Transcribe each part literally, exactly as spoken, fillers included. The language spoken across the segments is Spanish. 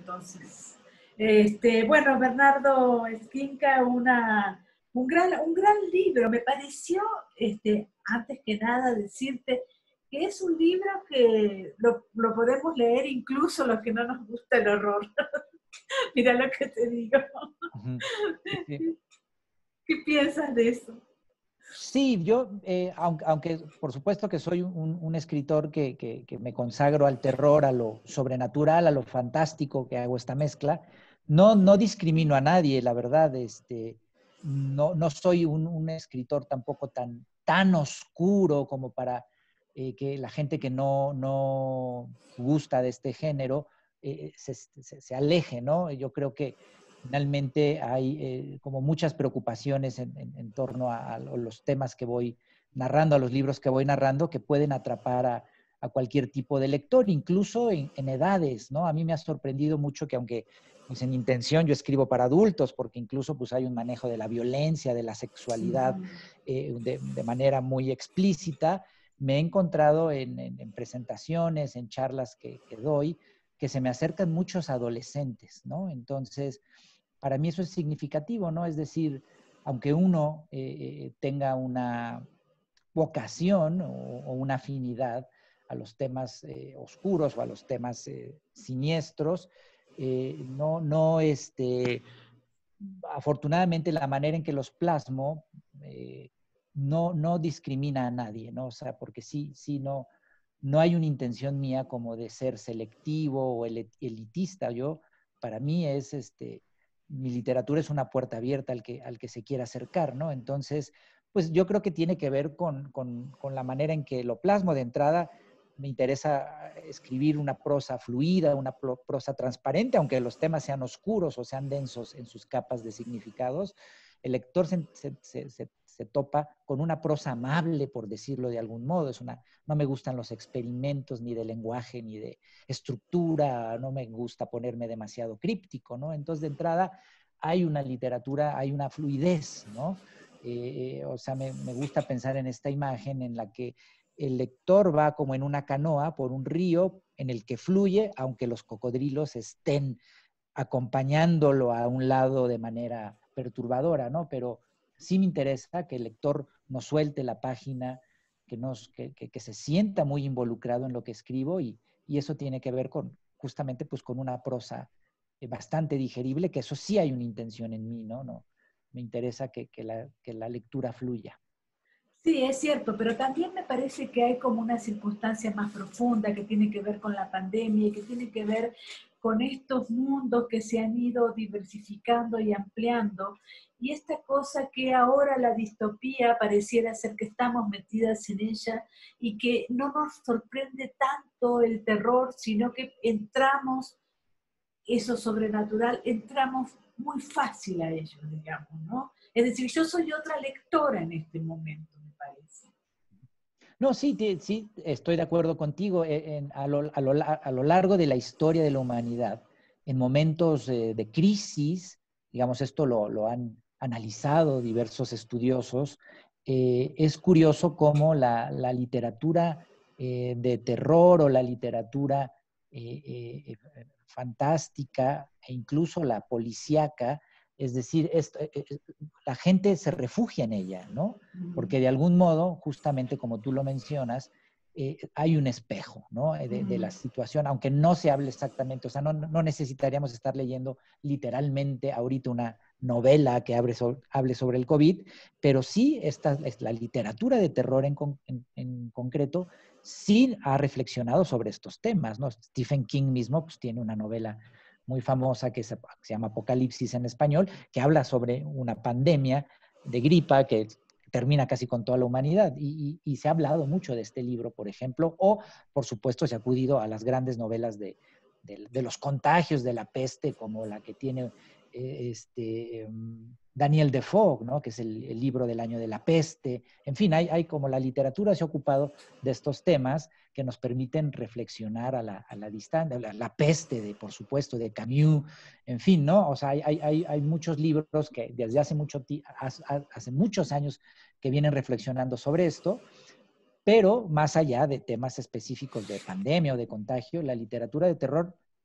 entonces. Este, bueno, Bernardo Esquinca, una, un, gran, un gran libro. Me pareció, este, antes que nada, decirte que es un libro que lo, lo podemos leer incluso los que no nos gusta el horror. Mira lo que te digo. Ujú. Sí, sí. ¿Qué piensas de eso? Sí, yo, eh, aunque, aunque por supuesto que soy un, un escritor que, que, que me consagro al terror, a lo sobrenatural, a lo fantástico, que hago esta mezcla, no, no discrimino a nadie, la verdad. Este, no, no soy un, un escritor tampoco tan, tan oscuro como para eh, que la gente que no, no gusta de este género eh, se, se, se aleje, ¿no? Yo creo que finalmente hay eh, como muchas preocupaciones en, en, en torno a, a, los temas que voy narrando, a los libros que voy narrando, que pueden atrapar a, a cualquier tipo de lector, incluso en, en, edades, ¿no? A mí me ha sorprendido mucho que aunque pues, en intención yo escribo para adultos, porque incluso pues, hay un manejo de la violencia, de la sexualidad eh, de, de manera muy explícita, me he encontrado en, en, en presentaciones, en charlas que, que doy, que se me acercan muchos adolescentes, ¿no? Entonces, para mí eso es significativo, ¿no? Es decir, aunque uno eh, tenga una vocación o, o, una afinidad a los temas eh, oscuros o a los temas eh, siniestros, eh, no, no, este, afortunadamente la manera en que los plasmo eh, no, no discrimina a nadie, ¿no? O sea, porque sí, sí, no, no hay una intención mía como de ser selectivo o elitista. Yo, para mí es, este, mi literatura es una puerta abierta al que, al que se quiera acercar, ¿no? Entonces, pues yo creo que tiene que ver con, con, con la manera en que lo plasmo. De entrada, me interesa escribir una prosa fluida, una prosa transparente, aunque los temas sean oscuros o sean densos en sus capas de significados. El lector se, se, se, se topa con una prosa amable, por decirlo de algún modo. Es una, no me gustan los experimentos ni de lenguaje ni de estructura, no me gusta ponerme demasiado críptico, ¿no? Entonces, de entrada, hay una literatura, hay una fluidez, ¿no? Eh, o sea, me, me gusta pensar en esta imagen en la que el lector va como en una canoa por un río en el que fluye, aunque los cocodrilos estén acompañándolo a un lado de manera perturbadora, ¿no? Pero sí me interesa que el lector nos suelte la página, que, nos, que, que, que se sienta muy involucrado en lo que escribo y, y eso tiene que ver con justamente pues con una prosa bastante digerible, que eso sí hay una intención en mí, ¿no? no me interesa que, que, la, que la lectura fluya. Sí, es cierto, pero también me parece que hay como una circunstancia más profunda que tiene que ver con la pandemia y que tiene que ver con estos mundos que se han ido diversificando y ampliando. Y esta cosa que ahora la distopía pareciera ser que estamos metidas en ella y que no nos sorprende tanto el terror, sino que entramos, eso sobrenatural, entramos muy fácil a ello, digamos, ¿no? Es decir, yo soy otra lectora en este momento. No, sí, sí, estoy de acuerdo contigo. En, a, lo, a, lo, a, lo, largo de la historia de la humanidad, en momentos eh, de crisis, digamos, esto lo, lo, han analizado diversos estudiosos, eh, es curioso cómo la, la literatura eh, de terror o la literatura eh, eh, fantástica e incluso la policíaca, es decir, esto, eh, la gente se refugia en ella, ¿no? Porque de algún modo, justamente como tú lo mencionas, eh, hay un espejo, ¿no? De, de, la situación, aunque no se hable exactamente, o sea, no, no necesitaríamos estar leyendo literalmente ahorita una novela que hable sobre, hable sobre el COVID, pero sí esta, la literatura de terror en, en, en concreto sí ha reflexionado sobre estos temas, ¿no? Stephen King mismo pues, tiene una novela muy famosa que se, que se llama Apocalipsis en español, que habla sobre una pandemia de gripa que termina casi con toda la humanidad. Y, y, y, se ha hablado mucho de este libro, por ejemplo, o por supuesto se ha acudido a las grandes novelas de, de, de los contagios de la peste, como la que tiene eh, este, um, Daniel Defoe, ¿no? Que es el, el libro del año de la peste. En fin, hay, hay como la literatura se ha ocupado de estos temas que nos permiten reflexionar a la, a la distancia, la, la peste, de, por supuesto, de Camus, en fin, ¿no? O sea, hay, hay, hay muchos libros que desde hace, mucho, hace muchos años que vienen reflexionando sobre esto, pero más allá de temas específicos de pandemia o de contagio, la literatura de terror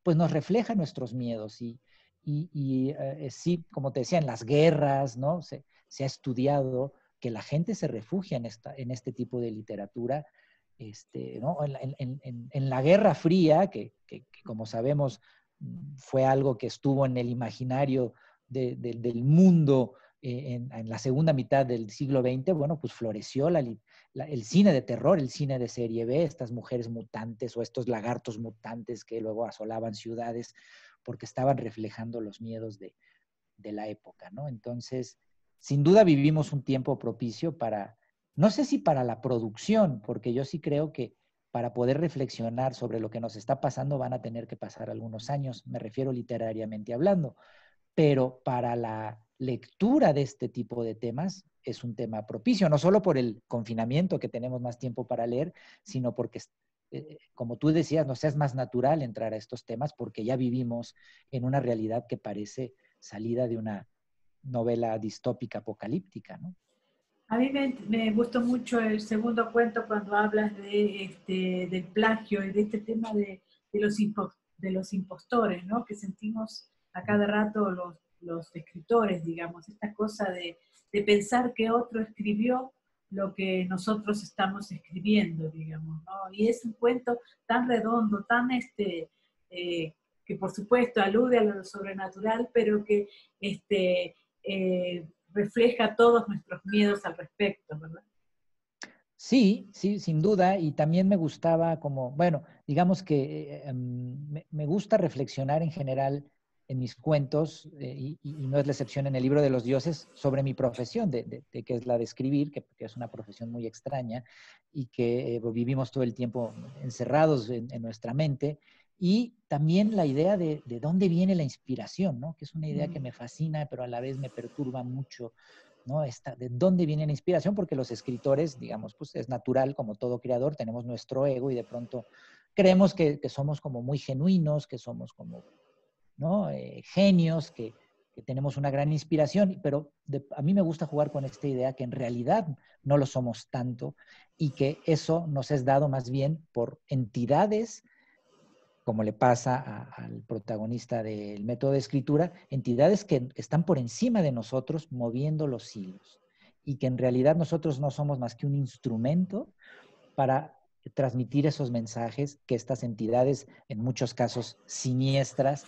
pues nos refleja nuestros miedos. Y, y, y eh, sí, como te decía, en las guerras, ¿no? Se, se ha estudiado que la gente se refugia en, esta, en este tipo de literatura. Este, ¿no? en, en, en, en la Guerra Fría, que, que, que como sabemos fue algo que estuvo en el imaginario de, de, del mundo eh, en, en, la segunda mitad del siglo veinte, bueno, pues floreció la, la, el cine de terror, el cine de serie B, estas mujeres mutantes o estos lagartos mutantes que luego asolaban ciudades porque estaban reflejando los miedos de, de la época, ¿no? Entonces, sin duda vivimos un tiempo propicio para, no sé si para la producción, porque yo sí creo que para poder reflexionar sobre lo que nos está pasando van a tener que pasar algunos años, me refiero literariamente hablando, pero para la lectura de este tipo de temas es un tema propicio, no solo por el confinamiento, que tenemos más tiempo para leer, sino porque, eh, como tú decías, no sea, es más natural entrar a estos temas porque ya vivimos en una realidad que parece salida de una novela distópica apocalíptica, ¿no? A mí me, me gustó mucho el segundo cuento cuando hablas de, este, del plagio y de este tema de, de, los, impo, de los impostores, ¿no? Que sentimos a cada rato los, los escritores, digamos, esta cosa de, de pensar que otro escribió lo que nosotros estamos escribiendo, digamos, ¿no? Y es un cuento tan redondo, tan este, eh, que por supuesto alude a lo sobrenatural, pero que este, eh, refleja todos nuestros miedos al respecto, ¿verdad? Sí, sí, sin duda. Y también me gustaba como, bueno, digamos que eh, me, me, gusta reflexionar en general en mis cuentos, eh, y, y, no es la excepción en el libro de los dioses, sobre mi profesión, de, de, de que es la de escribir, que, que, es una profesión muy extraña y que eh, vivimos todo el tiempo encerrados en, en nuestra mente. Y también la idea de, de dónde viene la inspiración, ¿no? Que es una idea que me fascina, pero a la vez me perturba mucho. ¿No? Esta, ¿de dónde viene la inspiración? Porque los escritores, digamos, pues es natural, como todo creador, tenemos nuestro ego y de pronto creemos que, que somos como muy genuinos, que somos como, ¿no? Eh, genios, que, que, tenemos una gran inspiración, pero de, a mí me gusta jugar con esta idea que en realidad no lo somos tanto y que eso nos es dado más bien por entidades, como le pasa a, al protagonista del método de escritura, entidades que están por encima de nosotros moviendo los hilos y que en realidad nosotros no somos más que un instrumento para transmitir esos mensajes que estas entidades, en muchos casos siniestras,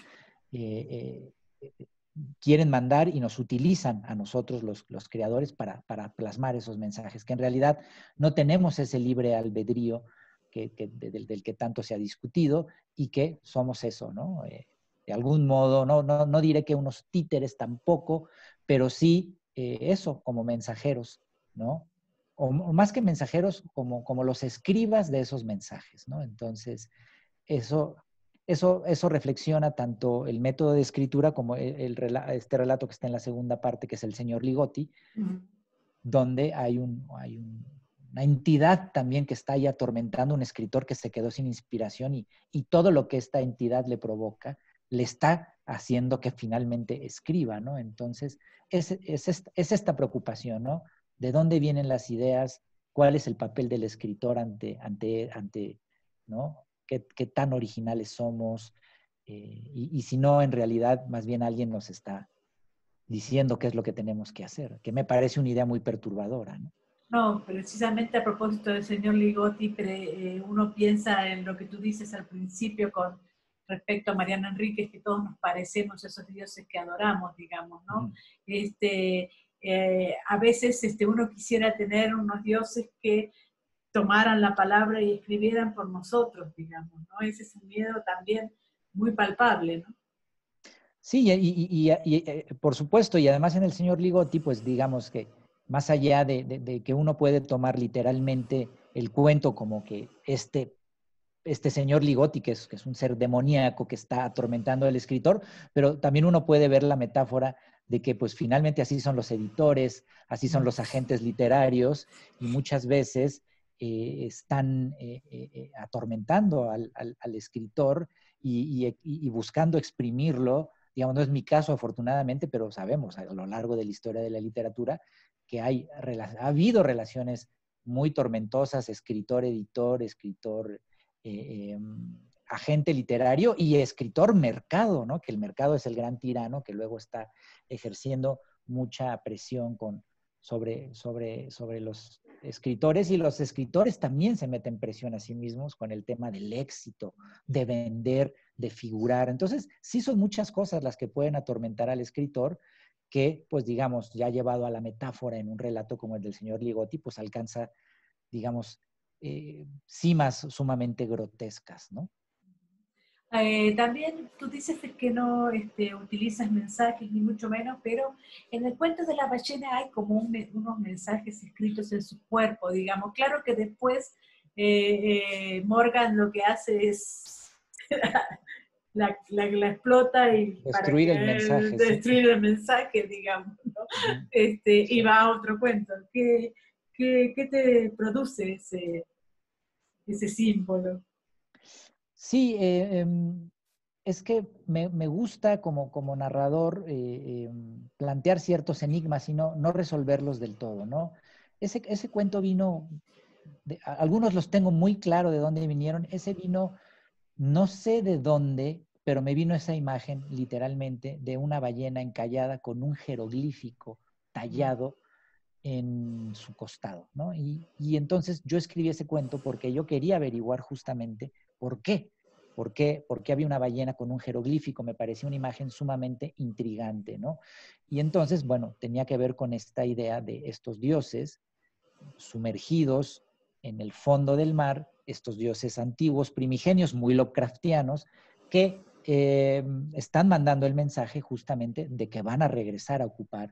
eh, eh, quieren mandar y nos utilizan a nosotros los, los creadores para, para plasmar esos mensajes, que en realidad no tenemos ese libre albedrío que, que, del, del que tanto se ha discutido y que somos eso, ¿no? Eh, de algún modo, no, no, no diré que unos títeres tampoco, pero sí eh, eso, como mensajeros, ¿no? O, o más que mensajeros, como, como los escribas de esos mensajes, ¿no? Entonces, eso, eso, eso reflexiona tanto el método de escritura como el, el, este relato que está en la segunda parte, que es el señor Ligotti, uh-huh. donde hay, un, hay un, una entidad también que está ahí atormentando a un escritor que se quedó sin inspiración y, y todo lo que esta entidad le provoca le está haciendo que finalmente escriba, ¿no? Entonces, es, es, esta, es esta preocupación, ¿no? ¿De dónde vienen las ideas? ¿Cuál es el papel del escritor ante, ante, ante ¿no? Qué, qué tan originales somos, eh, y, y si no, en realidad, más bien alguien nos está diciendo qué es lo que tenemos que hacer, que me parece una idea muy perturbadora, ¿no? No, precisamente a propósito del señor Ligotti, eh, uno piensa en lo que tú dices al principio con respecto a Mariana Enríquez, que todos nos parecemos esos dioses que adoramos, digamos, ¿no? Uh-huh. Este, eh, a veces este, uno quisiera tener unos dioses que tomaran la palabra y escribieran por nosotros, digamos, ¿no? Ese es un miedo también muy palpable, ¿no? Sí, y, y, y, y por supuesto, y además en el señor Ligotti, pues digamos que más allá de, de, de que uno puede tomar literalmente el cuento como que este, este señor Ligotti, que es, que es un ser demoníaco que está atormentando al escritor, pero también uno puede ver la metáfora de que pues finalmente así son los editores, así son los agentes literarios, y muchas veces eh, están eh, eh, atormentando al, al, al escritor y, y, y buscando exprimirlo. Digamos, no es mi caso afortunadamente, pero sabemos a lo largo de la historia de la literatura que hay, ha habido relaciones muy tormentosas, escritor-editor, escritor, eh, eh, agente literario y escritor mercado, ¿no? Que el mercado es el gran tirano que luego está ejerciendo mucha presión con, sobre, sobre, sobre los escritores, y los escritores también se meten presión a sí mismos con el tema del éxito, de vender, de figurar. Entonces, sí son muchas cosas las que pueden atormentar al escritor que, pues digamos, ya llevado a la metáfora en un relato como el del señor Ligotti, pues alcanza, digamos, eh, cimas sumamente grotescas, ¿no? Eh, también tú dices que no este, utilizas mensajes, ni mucho menos, pero en el cuento de la ballena hay como un, unos mensajes escritos en su cuerpo, digamos. Claro que después eh, eh, Morgan lo que hace es la, la, la explota y para Destruir que el mensaje, sí. destruir el mensaje, digamos, ¿no? Uh-huh. este, Sí. y va a otro cuento. ¿Qué, qué, qué te produce ese, ese símbolo? Sí, eh, eh, es que me, me gusta como, como narrador eh, eh, plantear ciertos enigmas y no, no resolverlos del todo, ¿no? Ese, ese cuento vino, de, algunos los tengo muy claro de dónde vinieron, ese vino, no sé de dónde, pero me vino esa imagen literalmente de una ballena encallada con un jeroglífico tallado en su costado, ¿no? Y, y entonces yo escribí ese cuento porque yo quería averiguar justamente por qué. ¿Por qué? ¿Por qué había una ballena con un jeroglífico? Me parecía una imagen sumamente intrigante, ¿no? Y entonces, bueno, tenía que ver con esta idea de estos dioses sumergidos en el fondo del mar, estos dioses antiguos, primigenios, muy Lovecraftianos, que eh, están mandando el mensaje justamente de que van a regresar a ocupar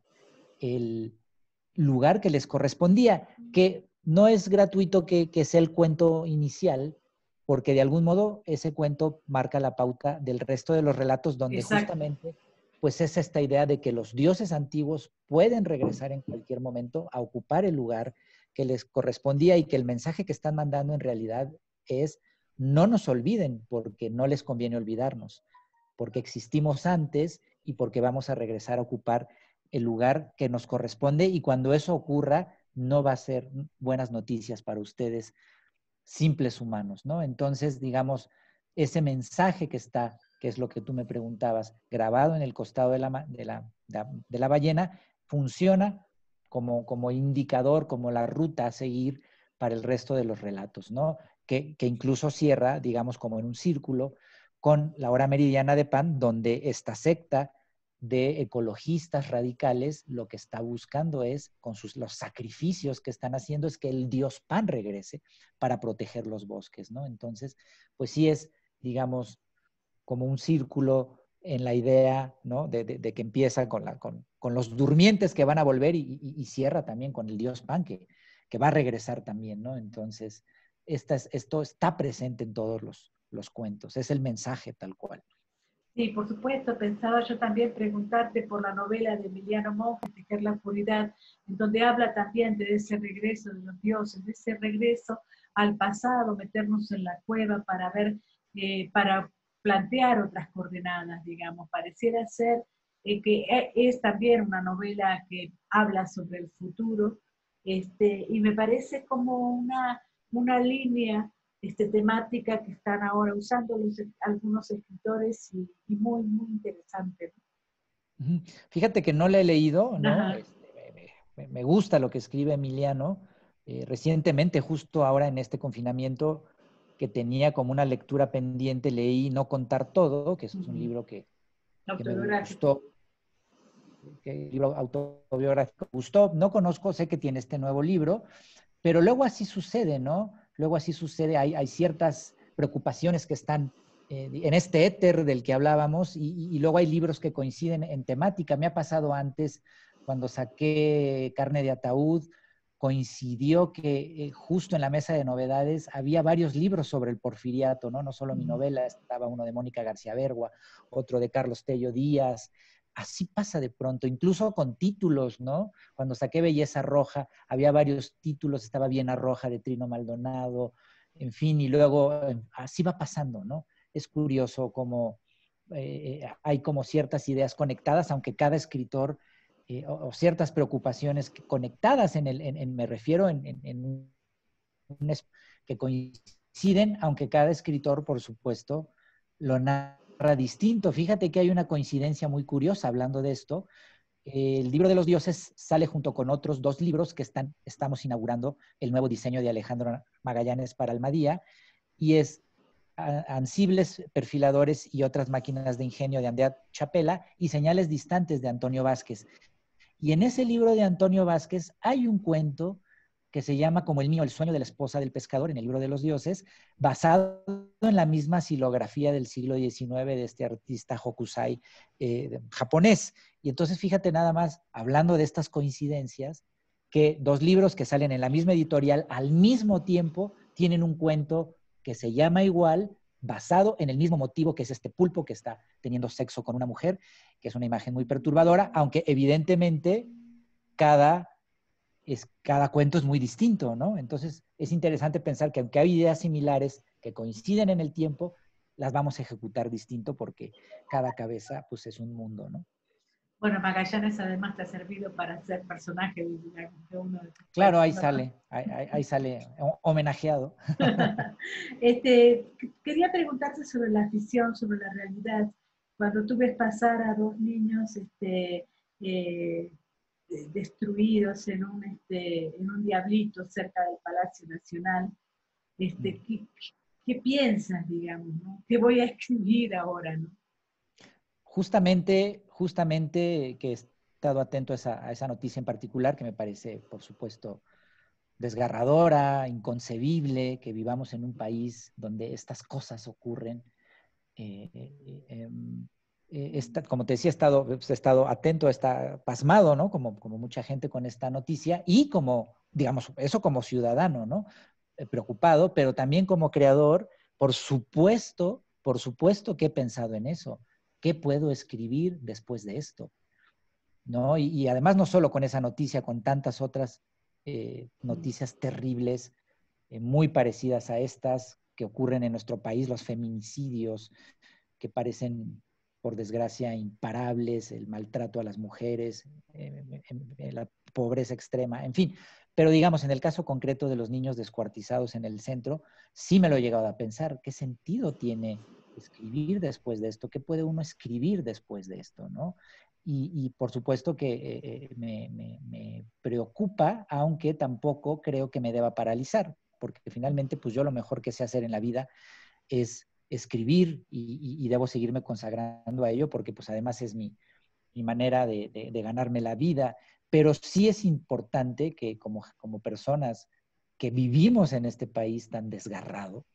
el lugar que les correspondía, que no es gratuito que, que sea el cuento inicial, porque de algún modo ese cuento marca la pauta del resto de los relatos donde Exacto. justamente pues es esta idea de que los dioses antiguos pueden regresar en cualquier momento a ocupar el lugar que les correspondía y que el mensaje que están mandando en realidad es no nos olviden porque no les conviene olvidarnos, porque existimos antes y porque vamos a regresar a ocupar el lugar que nos corresponde, y cuando eso ocurra no va a ser buenas noticias para ustedes, simples humanos, ¿no? Entonces, digamos, ese mensaje que está, que es lo que tú me preguntabas, grabado en el costado de la, de la, de la ballena, funciona como, como indicador, como la ruta a seguir para el resto de los relatos, ¿no? Que, que incluso cierra, digamos, como en un círculo con la hora meridiana de Pan, donde esta secta de ecologistas radicales lo que está buscando es, con sus, los sacrificios que están haciendo, es que el dios Pan regrese para proteger los bosques, ¿no? Entonces, pues sí es, digamos, como un círculo en la idea, ¿no? De, de, de que empieza con, la, con, con, los durmientes que van a volver y, y, y cierra también con el dios Pan, que, que va a regresar también, ¿no? Entonces, esta es, esto está presente en todos los, los cuentos, es el mensaje tal cual. Sí, por supuesto, pensaba yo también preguntarte por la novela de Emiliano Monge, Tejer la Oscuridad, en donde habla también de ese regreso de los dioses, de ese regreso al pasado, meternos en la cueva para ver, eh, para plantear otras coordenadas, digamos. Pareciera ser eh, que es también una novela que habla sobre el futuro, este, y me parece como una, una línea Este, temática que están ahora usando los, algunos escritores y, y muy, muy interesante. Fíjate que no la he leído, ¿no? Ajá. Este, me, me, gusta lo que escribe Emiliano. Eh, recientemente, justo ahora en este confinamiento, que tenía como una lectura pendiente, leí No contar todo, que es un Uh-huh. libro que, que me Autobiográfico. gustó, que el libro autobiográfico me gustó. No conozco, sé que tiene este nuevo libro, pero luego así sucede, ¿no? Luego así sucede, hay, hay ciertas preocupaciones que están eh, en este éter del que hablábamos, y, y luego hay libros que coinciden en temática. Me ha pasado antes, cuando saqué Carne de Ataúd, coincidió que eh, justo en la mesa de novedades había varios libros sobre el porfiriato, ¿no? No solo mi novela, estaba uno de Mónica García Bergua, otro de Carlos Tello Díaz. Así pasa de pronto, incluso con títulos, ¿no? Cuando saqué Belleza Roja, había varios títulos, estaba Viena Roja de Trino Maldonado, en fin, y luego así va pasando, ¿no? Es curioso cómo eh, hay como ciertas ideas conectadas, aunque cada escritor, eh, o, o, ciertas preocupaciones que, conectadas en el, en, en, me refiero en, en, en un, un que coinciden coinciden, aunque cada escritor, por supuesto, lo narra distinto. Fíjate que hay una coincidencia muy curiosa hablando de esto. El libro de los dioses sale junto con otros dos libros que están, estamos inaugurando el nuevo diseño de Alejandro Magallanes para Almadía, y es Ansibles, Perfiladores y otras máquinas de ingenio de Andrea Chapela y Señales distantes de Antonio Vázquez. Y en ese libro de Antonio Vázquez hay un cuento que se llama como el mío, El sueño de la esposa del pescador, en el libro de los dioses, basado en la misma silografía del siglo diecinueve de este artista Hokusai eh, japonés. Y entonces fíjate nada más, hablando de estas coincidencias, que dos libros que salen en la misma editorial al mismo tiempo tienen un cuento que se llama igual, basado en el mismo motivo, que es este pulpo que está teniendo sexo con una mujer, que es una imagen muy perturbadora, aunque evidentemente cada, es, cada cuento es muy distinto, ¿no? Entonces es interesante pensar que aunque hay ideas similares que coinciden en el tiempo, las vamos a ejecutar distinto porque cada cabeza pues es un mundo, ¿no? Bueno, Magallanes además te ha servido para ser personaje de, de uno de tus Claro, cuentos, ahí ¿no? sale, ahí, ahí sale homenajeado. Este, quería preguntarte sobre la ficción, sobre la realidad. Cuando tú ves pasar a dos niños este, eh, destruidos en un, este, en un diablito cerca del Palacio Nacional, este, ¿qué, qué piensas, digamos, ¿no? ¿Qué voy a escribir ahora, no? Justamente, justamente que he estado atento a esa, a esa noticia en particular, que me parece, por supuesto, desgarradora, inconcebible, que vivamos en un país donde estas cosas ocurren. Eh, eh, em, eh, esta, como te decía, he estado, he estado atento, está pasmado, ¿no? Como, como mucha gente con esta noticia y como, digamos, eso como ciudadano, ¿no? Eh, preocupado, pero también como creador, por supuesto, por supuesto que he pensado en eso. ¿Qué puedo escribir después de esto? ¿No? Y, y además no solo con esa noticia, con tantas otras eh, noticias terribles, eh, muy parecidas a estas que ocurren en nuestro país, los feminicidios, que parecen, por desgracia, imparables, el maltrato a las mujeres, eh, eh, la pobreza extrema, en fin. Pero digamos, en el caso concreto de los niños descuartizados en el centro, sí me lo he llegado a pensar. ¿Qué sentido tiene escribir después de esto? ¿Qué puede uno escribir después de esto, no? Y, y por supuesto que eh, me, me, me preocupa, aunque tampoco creo que me deba paralizar, porque finalmente, pues yo lo mejor que sé hacer en la vida es escribir y, y, y debo seguirme consagrando a ello porque pues además es mi, mi manera de, de, de, ganarme la vida. Pero sí es importante que como, como personas que vivimos en este país tan desgarrado,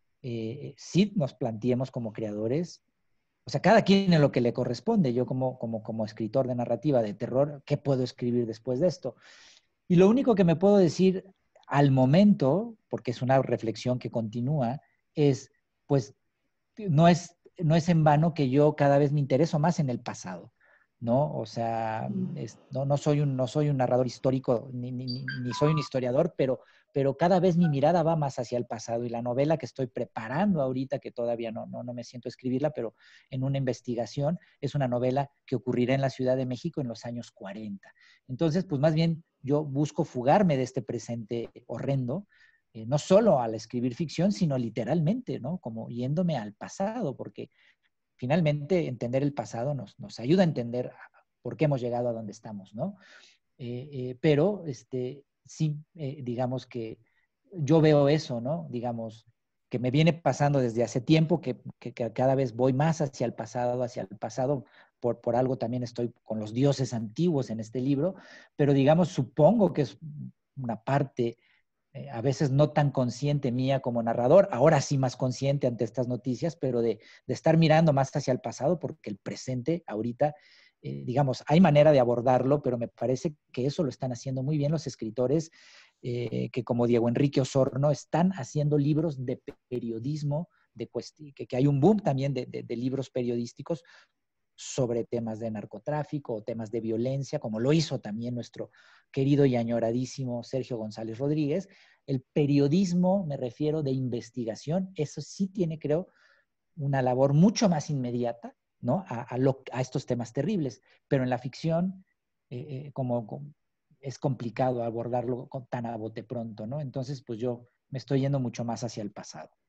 eh, sí nos planteemos como creadores, o sea, cada quien en lo que le corresponde. Yo como, como, como escritor de narrativa de terror, ¿qué puedo escribir después de esto? Y lo único que me puedo decir al momento, porque es una reflexión que continúa, es, pues, no es, no es en vano que yo cada vez me intereso más en el pasado, ¿no? O sea, es, no, no, soy un, no soy un narrador histórico, ni, ni, ni soy un historiador, pero, pero cada vez mi mirada va más hacia el pasado y la novela que estoy preparando ahorita, que todavía no, no, no me siento a escribirla, pero en una investigación, es una novela que ocurrirá en la Ciudad de México en los años cuarenta. Entonces, pues más bien yo busco fugarme de este presente horrendo, eh, no solo al escribir ficción, sino literalmente, ¿no? Como yéndome al pasado, porque finalmente entender el pasado nos, nos ayuda a entender por qué hemos llegado a donde estamos, ¿no? Eh, eh, pero, este, sí, eh, digamos que yo veo eso, ¿no? Digamos, que me viene pasando desde hace tiempo, que, que, que cada vez voy más hacia el pasado, hacia el pasado, por, por algo también estoy con los dioses antiguos en este libro, pero digamos, supongo que es una parte eh, a veces no tan consciente mía como narrador, ahora sí más consciente ante estas noticias, pero de, de estar mirando más hacia el pasado, porque el presente ahorita, eh, digamos, hay manera de abordarlo, pero me parece que eso lo están haciendo muy bien los escritores, eh, que como Diego Enrique Osorno están haciendo libros de periodismo, de que, que hay un boom también de, de, de libros periodísticos sobre temas de narcotráfico o temas de violencia, como lo hizo también nuestro querido y añoradísimo Sergio González Rodríguez. El periodismo, me refiero, de investigación, eso sí tiene, creo, una labor mucho más inmediata, ¿no? A, a, lo, a estos temas terribles, pero en la ficción, eh, eh, como, como es complicado abordarlo con, tan a bote pronto, ¿no? Entonces, pues yo me estoy yendo mucho más hacia el pasado.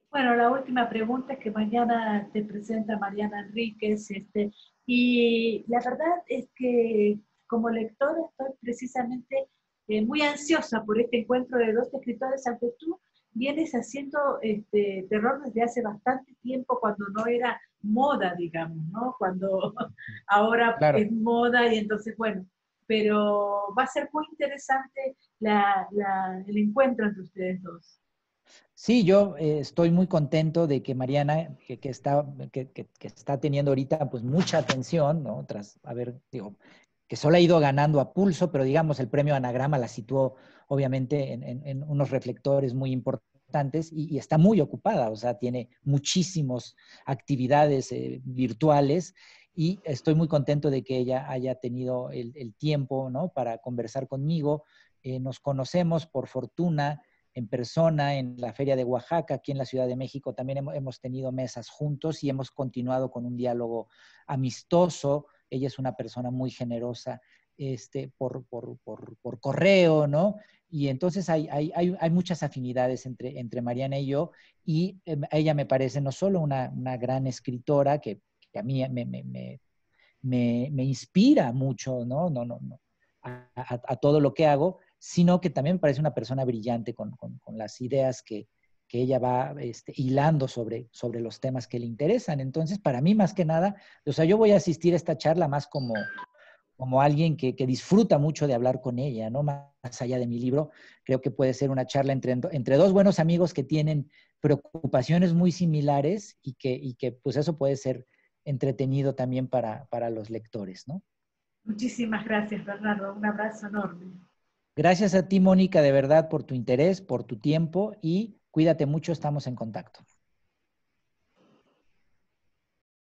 Bueno, la última pregunta es que mañana te presenta Mariana Enríquez, este, y la verdad es que como lectora estoy precisamente eh, muy ansiosa por este encuentro de dos escritores, aunque tú vienes haciendo este, terror desde hace bastante tiempo, cuando no era moda, digamos, ¿no? Cuando ahora Claro. es moda y entonces, bueno, pero va a ser muy interesante la, la, el encuentro entre ustedes dos. Sí, yo eh, estoy muy contento de que Mariana, que, que está, que, que, que, está teniendo ahorita pues mucha atención, ¿no? Tras haber, digo, que solo ha ido ganando a pulso, pero digamos el premio Anagrama la situó obviamente en, en, en unos reflectores muy importantes y, y, está muy ocupada, o sea, tiene muchísimas actividades eh, virtuales y estoy muy contento de que ella haya tenido el, el tiempo, ¿no? Para conversar conmigo. Eh, nos conocemos por fortuna en persona en la Feria de Oaxaca, aquí en la Ciudad de México. También hemos, hemos tenido mesas juntos y hemos continuado con un diálogo amistoso. Ella es una persona muy generosa este, por, por, por, por correo, ¿no? Y entonces hay, hay, hay, hay muchas afinidades entre, entre Mariana y yo, y eh, ella me parece no solo una, una gran escritora, que, que a mí me, me, me, me, me inspira mucho, ¿no? No, no, no. A, a, a, todo lo que hago, sino que también me parece una persona brillante con, con, con las ideas que, que ella va este, hilando sobre, sobre los temas que le interesan. Entonces, para mí, más que nada, o sea, yo voy a asistir a esta charla más como, como alguien que, que disfruta mucho de hablar con ella, ¿no? Más allá de mi libro, creo que puede ser una charla entre, entre dos buenos amigos que tienen preocupaciones muy similares y que, y que pues eso puede ser entretenido también para, para los lectores, ¿no? Muchísimas gracias, Bernardo. Un abrazo enorme. Gracias a ti, Mónica, de verdad, por tu interés, por tu tiempo y cuídate mucho, estamos en contacto.